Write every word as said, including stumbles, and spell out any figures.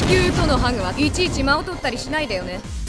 地球とのハグはいちいち間を取ったりしないでよね。